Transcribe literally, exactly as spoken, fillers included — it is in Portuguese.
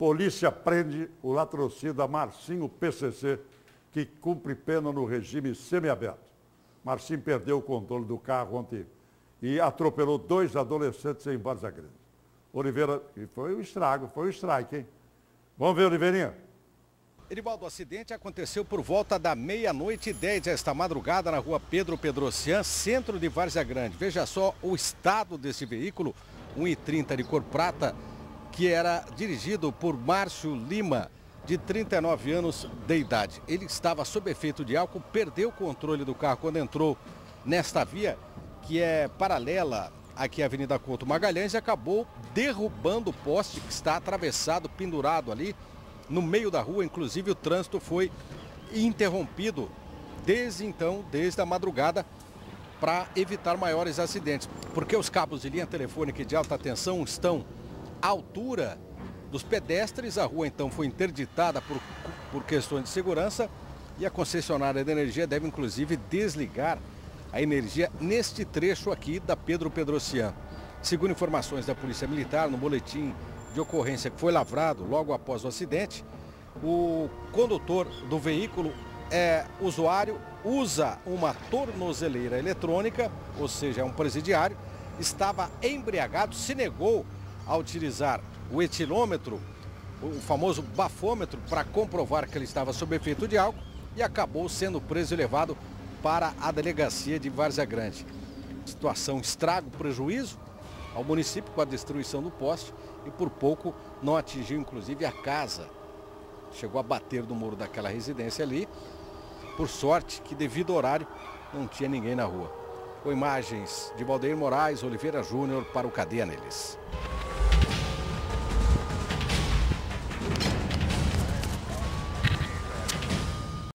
Polícia prende o latrocida Marcinho P C C, que cumpre pena no regime semiaberto. Marcinho perdeu o controle do carro ontem e atropelou dois adolescentes em Várzea Grande. Oliveira, e foi um estrago, foi um strike, hein? Vamos ver, Oliveirinha. Edivaldo, o acidente aconteceu por volta da meia-noite e dez esta madrugada na rua Pedro Pedrocian, centro de Várzea Grande. Veja só o estado desse veículo, um e trinta de cor prata, que era dirigido por Márcio Lima, de trinta e nove anos de idade. Ele estava sob efeito de álcool, perdeu o controle do carro quando entrou nesta via, que é paralela aqui à Avenida Couto Magalhães, e acabou derrubando o poste que está atravessado, pendurado ali no meio da rua. Inclusive o trânsito foi interrompido desde então, desde a madrugada, para evitar maiores acidentes, porque os cabos de linha telefônica e de alta tensão estão à altura dos pedestres. A rua então foi interditada por, por questões de segurança, e a concessionária de energia deve inclusive desligar a energia neste trecho aqui da Pedro Pedrocian. Segundo informações da Polícia Militar, no boletim de ocorrência que foi lavrado logo após o acidente, o condutor do veículo é usuário, usa uma tornozeleira eletrônica, ou seja, é um presidiário, estava embriagado, se negou a utilizar o etilômetro, o famoso bafômetro, para comprovar que ele estava sob efeito de álcool, e acabou sendo preso e levado para a delegacia de Várzea Grande. Situação, estrago, prejuízo ao município com a destruição do poste, e por pouco não atingiu inclusive a casa. Chegou a bater no muro daquela residência ali. Por sorte que, devido ao horário, não tinha ninguém na rua. Com imagens de Valdeir Moraes Oliveira Júnior para o Cadeia Neles.